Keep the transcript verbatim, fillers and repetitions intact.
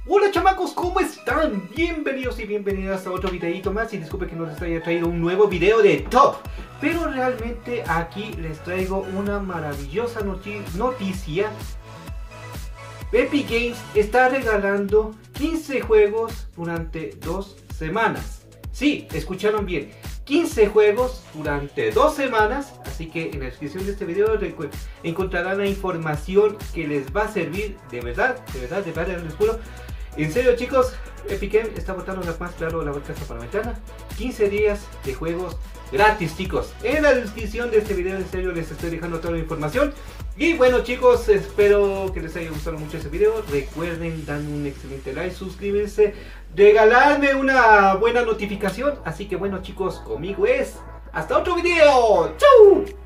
Hola chamacos, ¿cómo están? Bienvenidos y bienvenidas a otro videito más. Y disculpe que no les haya traído un nuevo video de top, pero realmente aquí les traigo una maravillosa noti noticia. Epic Games está regalando quince juegos durante dos semanas. Sí, escucharon bien, quince juegos durante dos semanas. Así que en la descripción de este video encontrarán la información que les va a servir de verdad, de verdad, de verdad, les juro. En serio chicos, Epic Games está botando la más claro la casa para la ventana. quince días de juegos gratis chicos. En la descripción de este video en serio les estoy dejando toda la información. Y bueno chicos, espero que les haya gustado mucho este video. Recuerden darme un excelente like, suscribirse, regalarme una buena notificación. Así que bueno chicos, conmigo es hasta otro video. ¡Chau!